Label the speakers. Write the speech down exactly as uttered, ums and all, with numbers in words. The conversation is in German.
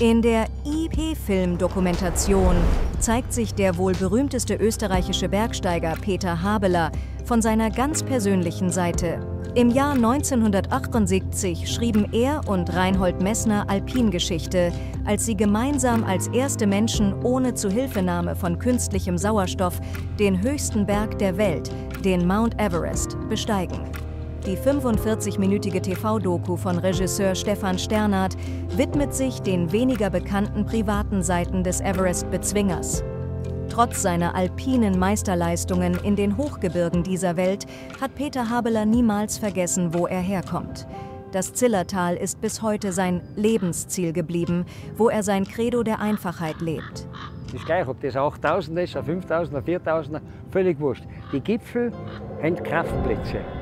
Speaker 1: In der I P-Film-Dokumentation zeigt sich der wohl berühmteste österreichische Bergsteiger Peter Habeler von seiner ganz persönlichen Seite. Im Jahr neunzehnhundertachtundsiebzig schrieben er und Reinhold Messner Alpingeschichte, als sie gemeinsam als erste Menschen ohne Zuhilfenahme von künstlichem Sauerstoff den höchsten Berg der Welt, den Mount Everest, besteigen. Die fünfundvierzig-minütige T V-Doku von Regisseur Stefan Sternert widmet sich den weniger bekannten privaten Seiten des Everest-Bezwingers. Trotz seiner alpinen Meisterleistungen in den Hochgebirgen dieser Welt hat Peter Habeler niemals vergessen, wo er herkommt. Das Zillertal ist bis heute sein Lebensziel geblieben, wo er sein Credo der Einfachheit lebt.
Speaker 2: Das ist gleich, ob das achttausend ist, fünftausend, viertausend, völlig wurscht. Die Gipfel haben Kraftplätze.